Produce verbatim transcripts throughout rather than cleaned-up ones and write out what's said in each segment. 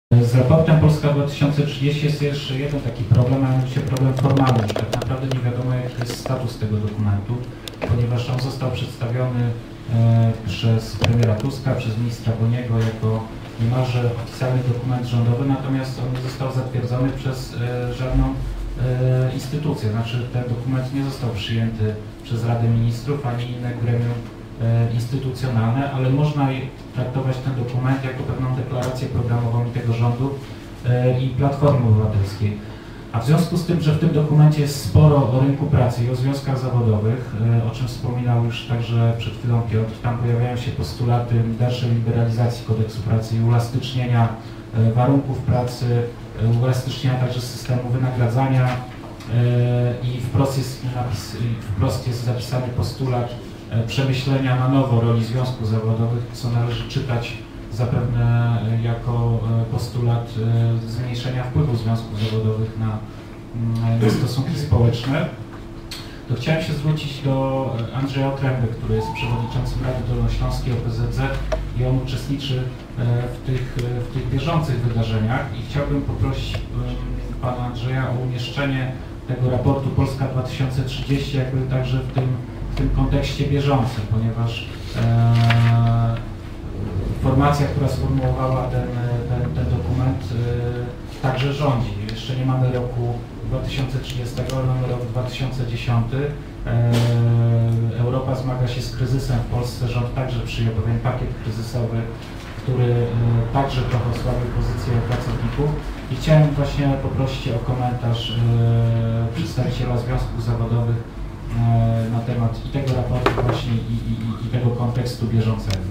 Z raportem Polska dwa tysiące trzydzieści jest jeszcze jeden taki problem, a mianowicie problem formalny, że tak naprawdę nie wiadomo, jaki jest status tego dokumentu, ponieważ on został przedstawiony e, przez premiera Tuska, przez ministra Boniego jako niemalże oficjalny dokument rządowy, natomiast on nie został zatwierdzony przez e, żadną e, instytucję, znaczy ten dokument nie został przyjęty przez Radę Ministrów ani inne gremium e, instytucjonalne, ale można traktować ten dokument jako pewną deklarację programową i tego rządu e, i Platformy Obywatelskiej. A w związku z tym, że w tym dokumencie jest sporo o rynku pracy i o związkach zawodowych, e, o czym wspominał już także przed chwilą Piotr, tam pojawiają się postulaty dalszej liberalizacji kodeksu pracy i uelastycznienia e, warunków pracy, e, uelastycznienia także systemu wynagradzania e, i wprost jest, napis, wprost jest zapisany postulat przemyślenia na nowo roli związków zawodowych, co należy czytać zapewne jako postulat zmniejszenia wpływu związków zawodowych na, na stosunki społeczne. To chciałem się zwrócić do Andrzeja Otręby, który jest przewodniczącym Rady Dolnośląskiej O P Z Z i on uczestniczy w tych, w tych bieżących wydarzeniach i chciałbym poprosić pana Andrzeja o umieszczenie tego raportu Polska dwa tysiące trzydzieści jakby także w tym w tym kontekście bieżącym, ponieważ e, formacja, która sformułowała ten, ten, ten dokument e, także rządzi. Jeszcze nie mamy roku dwa tysiące trzydziestego, ale mamy rok dwa tysiące dziesiąty. E, Europa zmaga się z kryzysem w Polsce, rząd także przyjął pewien pakiet kryzysowy, który e, także trochę osłabił pozycję pracowników. I chciałem właśnie poprosić o komentarz e, przedstawiciela związków zawodowych na temat i tego raportu właśnie i, i, i tego kontekstu bieżącego.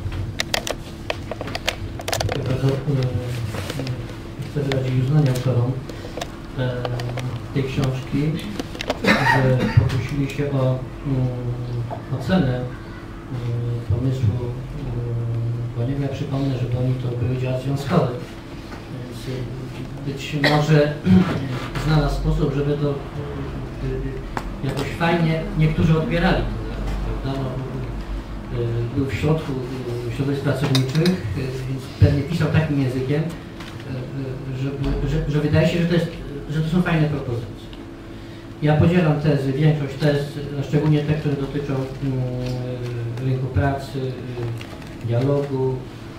Bardzo chcę wyrazić uznanie autorom tej książki, że pokusili się o ocenę pomysłu Boniego. Ja przypomnę, że Boni to były działacz związkowy, więc być może znalazł sposób, żeby to jakoś fajnie niektórzy odbierali. No, był w środku środowisk pracowniczych, więc pewnie pisał takim językiem, że, że, że wydaje się, że to, jest, że to są fajne propozycje. Ja podzielam tezy, większość tez, szczególnie te, które dotyczą rynku pracy, dialogu,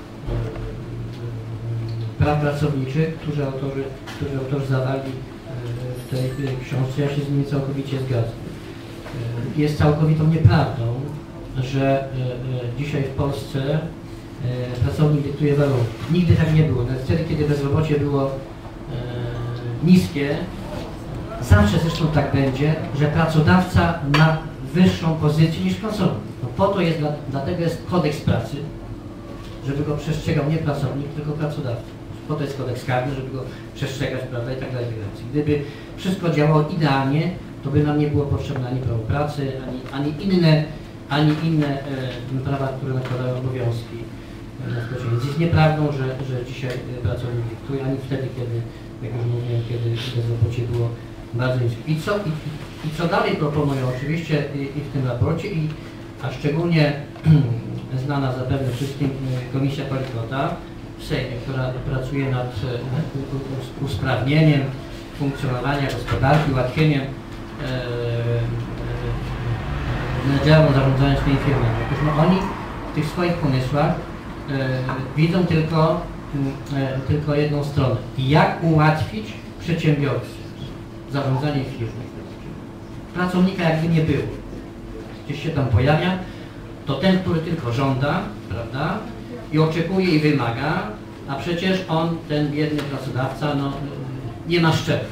praw pracowniczych, którzy autorzy, którzy autorzy zawarli w tej książce. Ja się z nimi całkowicie zgadzam. Jest całkowitą nieprawdą, że dzisiaj w Polsce pracownik dyktuje warunki. Nigdy tak nie było. Nawet wtedy, kiedy bezrobocie było niskie, zawsze zresztą tak będzie, że pracodawca ma wyższą pozycję niż pracownik. No po to jest, dlatego jest kodeks pracy, żeby go przestrzegał nie pracownik, tylko pracodawca. Po to jest kodeks karny, żeby go przestrzegać, prawda, i tak dalej. Gdyby wszystko działało idealnie, to by nam nie było potrzebne ani prawo pracy, ani, ani inne, ani inne e, prawa, które nakładają obowiązki na społeczeństwo. Więc jest nieprawdą, że, że dzisiaj pracownik dyktuje, ani wtedy, kiedy, jak już mówiłem, kiedy bezrobocie było bardzo niskie. I co, i, i co dalej proponują oczywiście i, i w tym raporcie, i, a szczególnie znana zapewne wszystkim Komisja Palikota w Sejmie, która pracuje nad usprawnieniem funkcjonowania gospodarki, ułatwieniem działań zarządzania swoimi firmami. Otóż no, oni w tych swoich pomysłach e, widzą tylko, e, tylko jedną stronę. Jak ułatwić przedsiębiorcy zarządzanie firmą. Pracownika jakby nie było. Gdzieś się tam pojawia, to ten, który tylko żąda, prawda, i oczekuje i wymaga, a przecież on, ten biedny pracodawca, no, nie ma szczepu.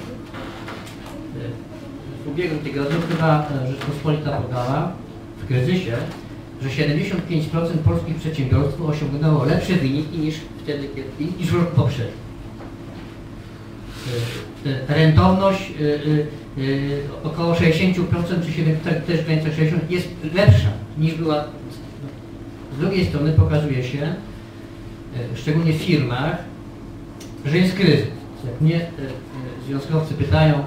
W ubiegłym tygodniu chyba Rzeczpospolita podała w kryzysie, że siedemdziesiąt pięć procent polskich przedsiębiorstw osiągnęło lepsze wyniki niż wtedy, kiedy, niż w roku poprzednim. Rentowność około sześćdziesiąt procent czy siedemdziesiąt, też w granicach sześćdziesiąt procent jest lepsza niż była. Z drugiej strony pokazuje się, szczególnie w firmach, że jest kryzys. Jak mnie związkowcy pytają,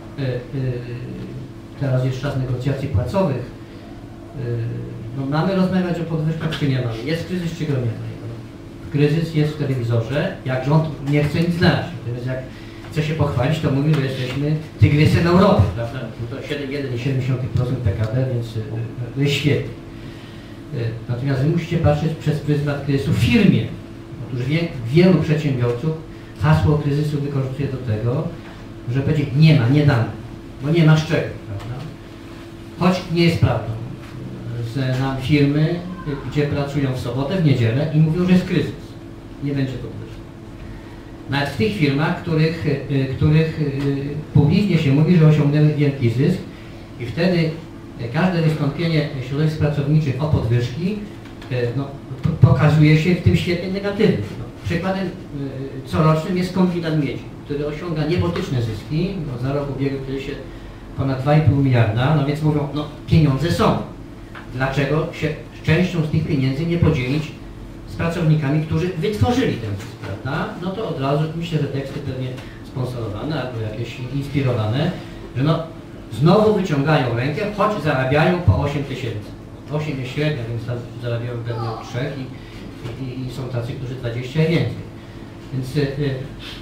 teraz jest czas negocjacji płacowych, no mamy rozmawiać o podwyżkach, czy nie mamy? Jest kryzys, czy go nie ma? kryzys jest w telewizorze, jak rząd nie chce nic znać. Natomiast jak chce się pochwalić, to mówi, że jesteśmy tygrysem Europy, prawda? To jeden przecinek siedem procent P K B, więc to jest świetnie. Natomiast wy musicie patrzeć przez pryzmat kryzysu w firmie. Otóż wie, wielu przedsiębiorców hasło kryzysu wykorzystuje do tego, że będzie nie ma, nie damy, bo nie ma z czego, prawda? Choć nie jest prawdą. Znam firmy, gdzie pracują w sobotę, w niedzielę i mówią, że jest kryzys. Nie będzie podwyżki. Nawet w tych firmach, których, których publicznie się mówi, że osiągnęły wielki zysk i wtedy każde wystąpienie środowisk pracowniczych o podwyżki no, pokazuje się w tym świetle negatywnym. No, przykładem corocznym jest kombinat miedzi, który osiąga niebotyczne zyski, bo za rok ubiegły kryzysie ponad dwa i pół miliarda, no więc mówią, no pieniądze są. Dlaczego się częścią z tych pieniędzy nie podzielić z pracownikami, którzy wytworzyli ten zysk, prawda? No to od razu myślę, że teksty pewnie sponsorowane albo jakieś inspirowane, że no znowu wyciągają rękę, choć zarabiają po osiem tysięcy. osiem jest średnia, więc zarabiają pewnie od trzech i, i, i są tacy, którzy dwadzieścia i więcej. Więc y, y, y,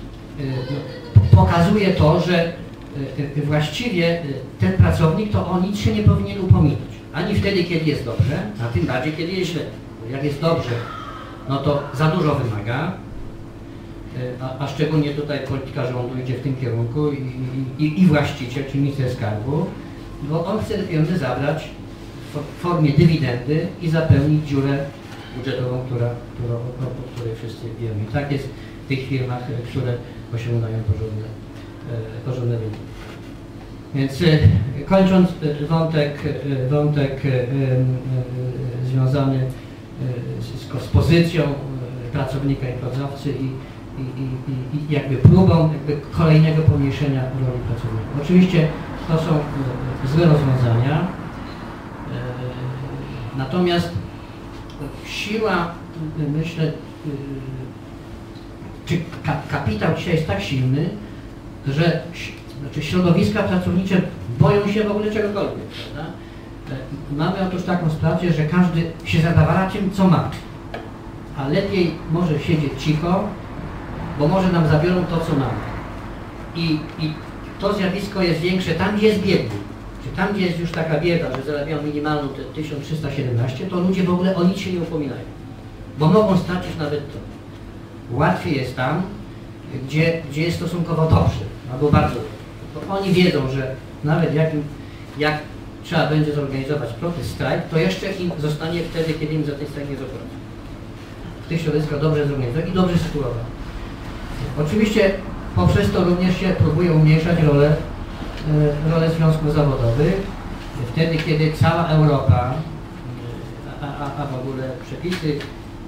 no, pokazuje to, że y, y, właściwie y, ten pracownik to o nic się nie powinien upominać. Ani wtedy, kiedy jest dobrze, a tym bardziej, kiedy jest źle. Jak jest dobrze, no to za dużo wymaga, a, a szczególnie tutaj polityka rządu idzie w tym kierunku i, i, i właściciel, czy minister skarbu, bo on chce te pieniądze zabrać w formie dywidendy i zapełnić dziurę budżetową, która, która, o której wszyscy wiemy. I tak jest w tych firmach, które osiągają porządne, porządne wyniki. Więc kończąc wątek, wątek związany z, z pozycją pracownika i pracodawcy i, i, i, i jakby próbą jakby kolejnego pomniejszenia roli pracownika. Oczywiście to są złe rozwiązania, natomiast siła, myślę, czy kapitał dzisiaj jest tak silny, że znaczy środowiska pracownicze boją się w ogóle czegokolwiek, prawda? Mamy otóż taką sytuację, że każdy się zadawala tym, co ma, a lepiej może siedzieć cicho, bo może nam zabiorą to, co mamy. I, i to zjawisko jest większe tam, gdzie jest biedny. Czy tam, gdzie jest już taka bieda, że zarabiają minimalną te tysiąc trzysta siedemnaście, to ludzie w ogóle o nic się nie upominają, bo mogą stracić nawet to. Łatwiej jest tam, gdzie, gdzie jest stosunkowo dobrze, albo bardzo dobrze. Bo oni wiedzą, że nawet jak, jak trzeba będzie zorganizować protest, strajk, to jeszcze im zostanie wtedy, kiedy im za ten strajk nie zapłacą. W tych środowiskach dobrze zorganizować i dobrze sytuować. Oczywiście poprzez to również się próbuje umniejszać rolę, rolę związków zawodowych. Wtedy, kiedy cała Europa, a, a, a w ogóle przepisy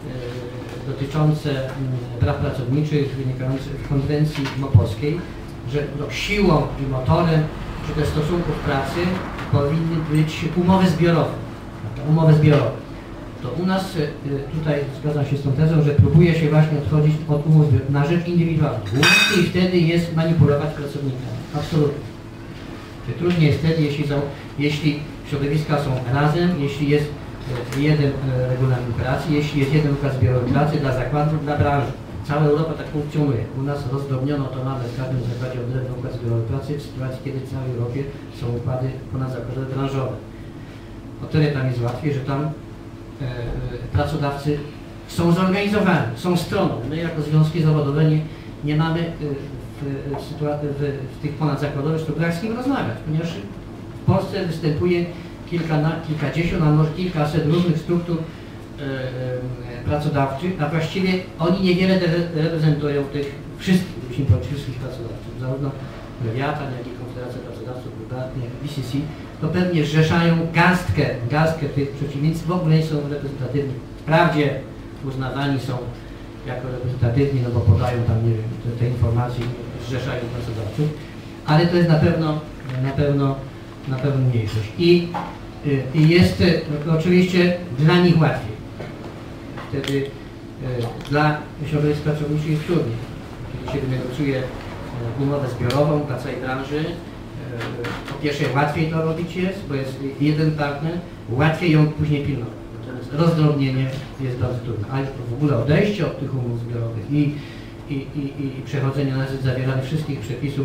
dotyczące praw pracowniczych wynikające z konwencji mopolskiej, że no, siłą i motorem czy też stosunków pracy powinny być umowy zbiorowe. Umowy zbiorowe. To u nas tutaj zgadzam się z tą tezą, że próbuje się właśnie odchodzić od umów na rzecz indywidualnych. Łatwiej wtedy jest manipulować pracownikami. Absolutnie. Trudniej jest wtedy, jeśli, są, jeśli środowiska są razem, jeśli jest jeden regulamin pracy, jeśli jest jeden układ zbiorowy pracy dla zakładów, dla branży. Cała Europa tak funkcjonuje. U nas rozdrobniono to mamy w każdym zakładzie odrębny układ zbiorowy pracy w sytuacji, kiedy w całej Europie są układy ponadzakładowe branżowe. O tyle tam jest łatwiej, że tam e, pracodawcy są zorganizowani, są stroną. My jako związki zawodowe nie, nie mamy w, w, w, w tych ponadzakładowych strukturach z kim rozmawiać, ponieważ w Polsce występuje kilka, kilkadziesiąt, a może kilkaset różnych struktur e, e, pracodawczych, a właściwie oni niewiele reprezentują tych wszystkich, musimy powiedzieć, wszystkich pracodawców, zarówno Lewiatan, jak i Konfederacja Pracodawców, prywatnie, B C C, to pewnie zrzeszają garstkę, garstkę tych przeciwników, w ogóle nie są reprezentatywni. Wprawdzie uznawani są jako reprezentatywni, no bo podają tam, nie wiem, te, te informacje, zrzeszają pracodawców, ale to jest na pewno, na pewno, na pewno mniejszość. I, i jest no, oczywiście dla nich łatwiej. Wtedy y, dla środowisk pracowniczych jest trudniej. Kiedy się wynegocjuje umowę zbiorową dla całej branży, y, po pierwsze łatwiej to robić jest, bo jest jeden partner, łatwiej ją później pilnować. Natomiast rozdrobnienie jest bardzo trudne, a już w ogóle odejście od tych umów zbiorowych i, i, i, i przechodzenie na zawieranie wszystkich przepisów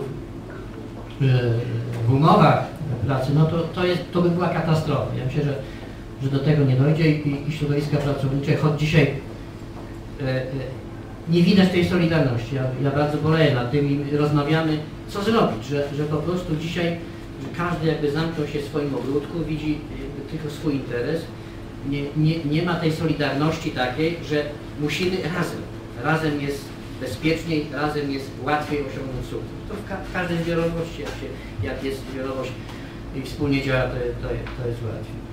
w umowach pracy, no to, to, jest, to by była katastrofa. Ja myślę, że, że do tego nie dojdzie i, i środowiska pracownicze, choć dzisiaj e, e, nie widać tej solidarności. Ja, ja bardzo boleję nad tym i rozmawiamy, co zrobić, że, że po prostu dzisiaj że każdy jakby zamknął się w swoim ogródku, widzi tylko swój interes. Nie, nie, nie ma tej solidarności takiej, że musimy razem. Razem jest bezpieczniej, razem jest łatwiej osiągnąć sukces. To w, ka w każdej zbiorowości, jak, się, jak jest zbiorowość i wspólnie działa, to, to, to jest łatwiej.